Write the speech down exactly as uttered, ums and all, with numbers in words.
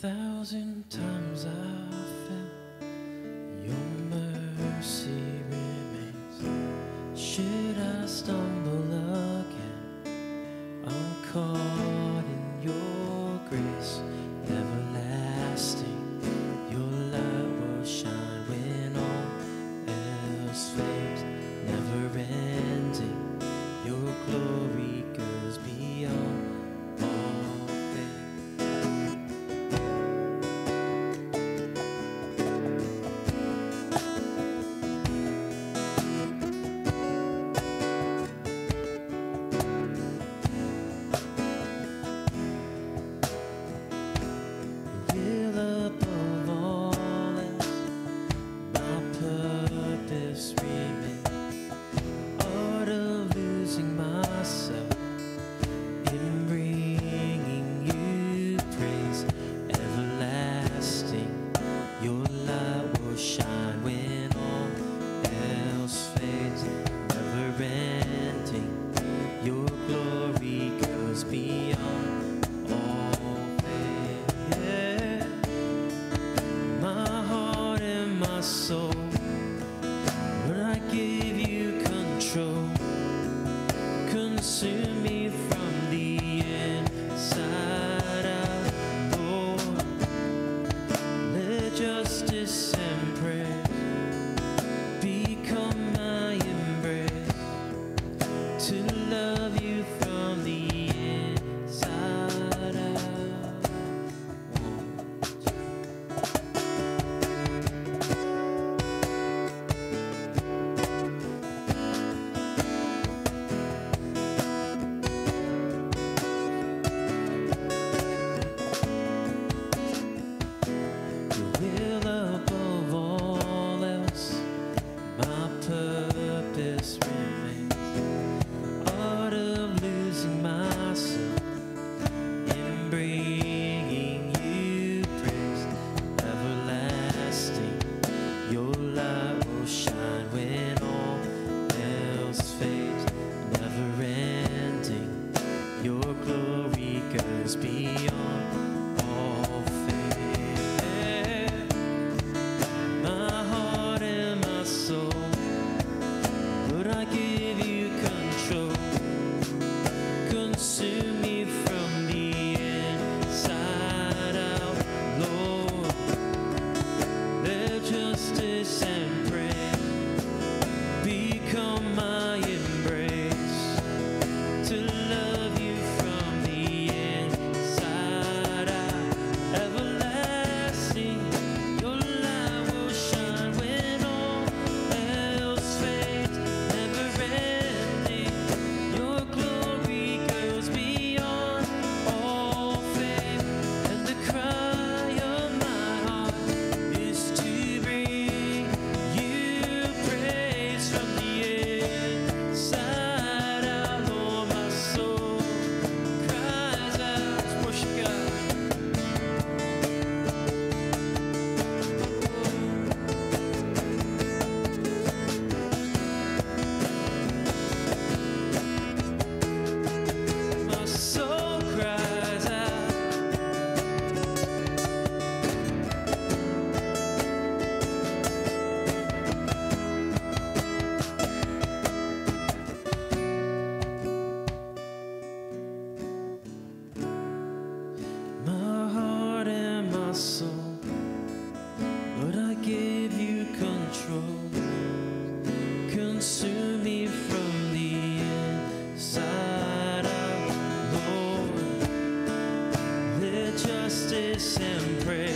thousand times I fell, your mercy remains. Should I stumble again, I'm caught in your grace everlasting. Your light will shine when all else fades, never ending. Your glory goes beyond all things. Will above all else my purpose remain, art of losing myself in bringing you praise everlasting. Your light will shine when all else fades, never ending. Your glory goes beyond all things. Yeah. My heart and my soul, when I give you control, consume me from the inside out, Lord. Let justice and praise become my embrace, to love you from the inside out. Your will above all else my purpose remains, art of losing myself in bringing you praise everlasting. Your light will shine when all else fades, never ending. Your glory goes beyond all fame. My heart and my soul, Lord, I give you control, consume me from the inside out, Lord. Let justice and praise become my embrace, to love you from the inside out, everlasting. Your light will shine when all else fades, never ending. Your glory goes beyond all fame, and the cry of my heart is to bring you praise from the inside out. Lord, my soul cries out, worship God. My soul cries out. My heart and my soul, Lord, I give you control, consume me from the inside out, Lord. Let justice and praise